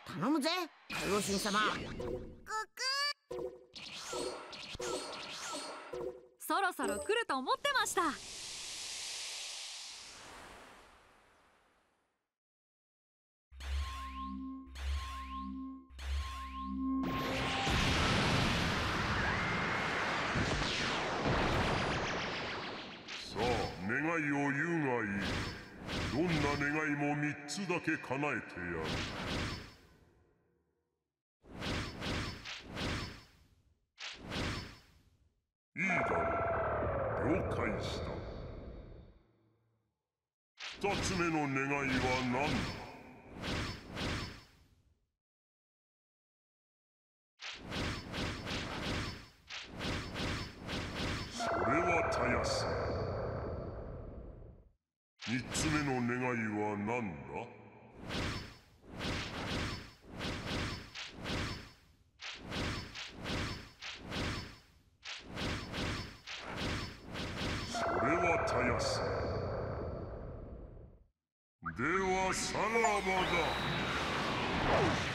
頼むぜ海王神様。 そろそろ来ると思ってました。 さあ願いを言うがいい。どんな願いも3つだけ叶えてやる。いいだろう、了解した。2つ目の願いは何だ。それはたやすい。3つ目の願いは何だ。それはたやすい。ではさらばだ。